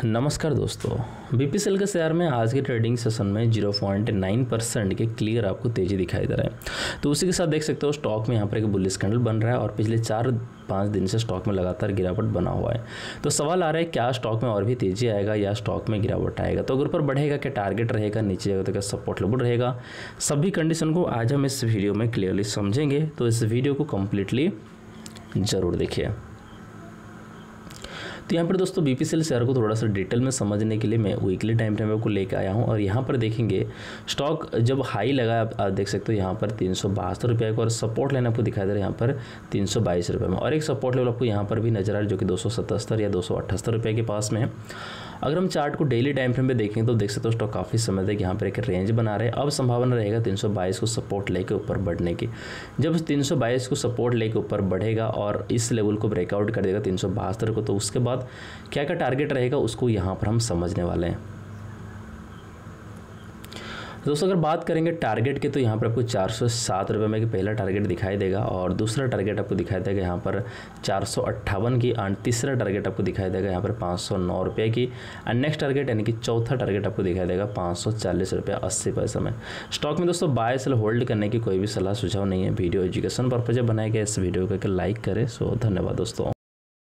नमस्कार दोस्तों, बीपीसीएल के शेयर में आज के ट्रेडिंग सेशन में 0.9% के क्लियर आपको तेजी दिखाई दे रहा है। तो उसी के साथ देख सकते हो स्टॉक में यहाँ पर एक बुलिश कैंडल बन रहा है और पिछले 4-5 दिन से स्टॉक में लगातार गिरावट बना हुआ है। तो सवाल आ रहा है क्या स्टॉक में और भी तेजी आएगा या स्टॉक में गिरावट आएगा। तो अगर ऊपर बढ़ेगा क्या टारगेट रहेगा, नीचे जाएगा तो क्या सपोर्ट लेवल रहेगा, सभी कंडीशन को आज हम इस वीडियो में क्लियरली समझेंगे। तो इस वीडियो को कम्प्लीटली ज़रूर देखिए। तो यहाँ पर दोस्तों बीपीसीएल शेयर को थोड़ा सा डिटेल में समझने के लिए मैं वीकली टाइम फ्रेम को लेकर आया हूँ और यहाँ पर देखेंगे स्टॉक जब हाई लगा आप देख सकते हो यहाँ पर 372 रुपये का और सपोर्ट लाइन आपको दिखाई दे रहा है यहाँ पर 322 रुपये में और एक सपोर्ट लेवल आपको यहाँ पर भी नजर आ रहा है जो कि 277 या 278 रुपये के पास में है। अगर हम चार्ट को डेली टाइम फ्रेम में देखेंगे तो देख सकते हो स्टॉक काफ़ी समय तक यहाँ पर एक रेंज बना रहे हैं। अब संभावना रहेगा 322 को सपोर्ट लेके ऊपर बढ़ने की। जब 322 को सपोर्ट लेके ऊपर बढ़ेगा और इस लेवल को ब्रेकआउट कर देगा 372 को, तो उसके बाद क्या क्या टारगेट रहेगा उसको यहाँ पर हम समझने वाले हैं। दोस्तों अगर बात करेंगे टारगेट के तो यहाँ पर आपको 407 रुपये में पहला टारगेट दिखाई देगा और दूसरा टारगेट आपको दिखाई देगा यहाँ पर 458 की और तीसरा टारगेट आपको दिखाई देगा यहाँ पर 509 रुपये की और नेक्स्ट टारगेट यानी कि चौथा टारगेट आपको दिखाई देगा 540 रुपये 80 पैसे में। स्टॉक में दोस्तों बाय सेल होल्ड करने की कोई भी सलाह सुझाव नहीं है। वीडियो एजुकेशन पर्पज बनाया गया, इस वीडियो को लाइक करें। सो धन्यवाद दोस्तों।